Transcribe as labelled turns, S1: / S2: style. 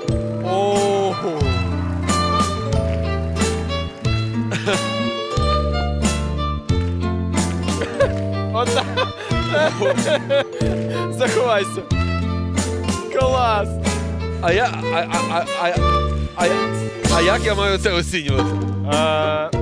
S1: Ого. Отак. Заховайся. Клас.
S2: А як я маю це оцінювати?